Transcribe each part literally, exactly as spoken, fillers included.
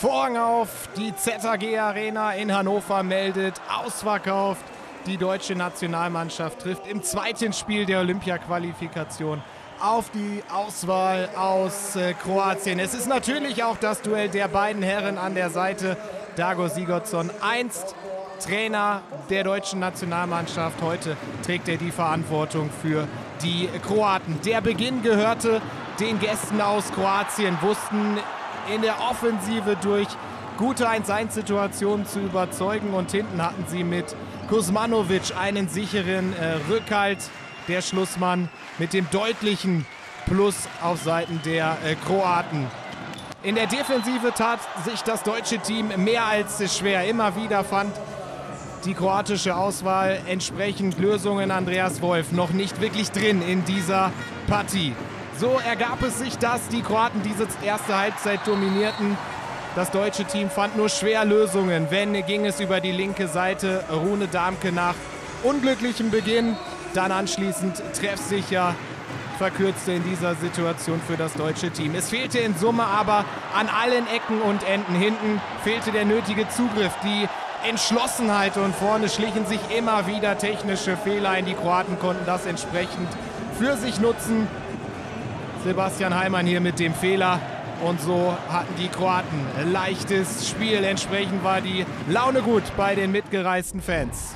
Vorhang auf, die Z A G Arena in Hannover meldet ausverkauft. Die deutsche Nationalmannschaft trifft im zweiten Spiel der Olympia-Qualifikation auf die Auswahl aus äh, Kroatien. Es ist natürlich auch das Duell der beiden Herren an der Seite. Dago Sigurdsson, einst Trainer der deutschen Nationalmannschaft. Heute trägt er die Verantwortung für die Kroaten. Der Beginn gehörte den Gästen aus Kroatien, wussten in der Offensive durch gute eins eins Situationen zu überzeugen. Und hinten hatten sie mit Kuzmanovic einen sicheren äh, Rückhalt. Der Schlussmann mit dem deutlichen Plus auf Seiten der äh, Kroaten. In der Defensive tat sich das deutsche Team mehr als schwer. Immer wieder fand die kroatische Auswahl entsprechend Lösungen. Andreas Wolf noch nicht wirklich drin in dieser Partie. So ergab es sich, dass die Kroaten diese erste Halbzeit dominierten. Das deutsche Team fand nur schwer Lösungen. Wenn, ging es über die linke Seite. Rune Darmke nach unglücklichem Beginn, dann anschließend treffsicher, verkürzte in dieser Situation für das deutsche Team. Es fehlte in Summe aber an allen Ecken und Enden. Hinten fehlte der nötige Zugriff, die Entschlossenheit, und vorne schlichen sich immer wieder technische Fehler ein. Die Kroaten konnten das entsprechend für sich nutzen. Sebastian Heimann hier mit dem Fehler. Und so hatten die Kroaten ein leichtes Spiel. Entsprechend war die Laune gut bei den mitgereisten Fans.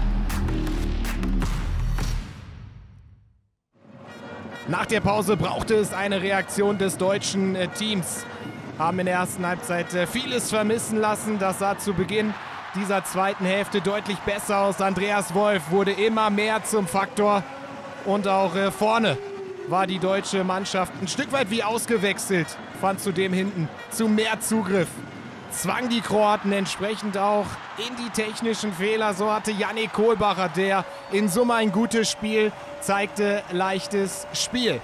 Nach der Pause brauchte es eine Reaktion des deutschen äh, Teams. Haben in der ersten Halbzeit äh, vieles vermissen lassen. Das sah zu Beginn dieser zweiten Hälfte deutlich besser aus. Andreas Wolf wurde immer mehr zum Faktor. Und auch äh, vorne war die deutsche Mannschaft ein Stück weit wie ausgewechselt. Fand zudem hinten zu mehr Zugriff. Zwang die Kroaten entsprechend auch in die technischen Fehler. So hatte Yannick Kohlbacher, der in Summe ein gutes Spiel zeigte, leichtes Spiel.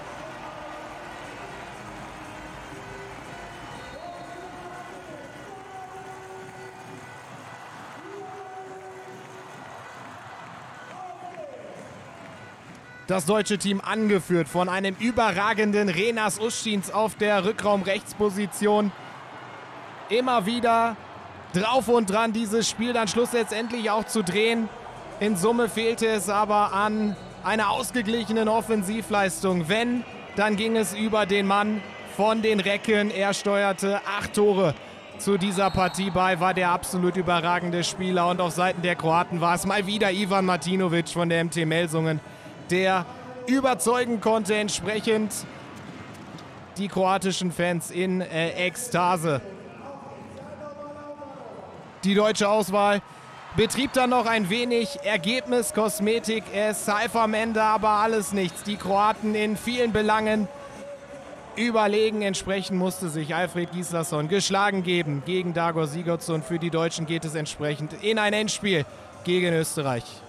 Das deutsche Team angeführt von einem überragenden Renas Ustins auf der Rückraum-Rechtsposition. Immer wieder drauf und dran, dieses Spiel dann schlussendlich auch zu drehen. In Summe fehlte es aber an einer ausgeglichenen Offensivleistung. Wenn, dann ging es über den Mann von den Recken. Er steuerte acht Tore zu dieser Partie bei, war der absolut überragende Spieler. Und auf Seiten der Kroaten war es mal wieder Ivan Martinovic von der M T Melsungen, der überzeugen konnte, entsprechend die kroatischen Fans in äh, Ekstase. Die deutsche Auswahl betrieb dann noch ein wenig Ergebniskosmetik. Es half am Ende aber alles nichts. Die Kroaten in vielen Belangen überlegen. Entsprechend musste sich Alfred Gislason geschlagen geben gegen Dago Sigurdsson. Für die Deutschen geht es entsprechend in ein Endspiel gegen Österreich.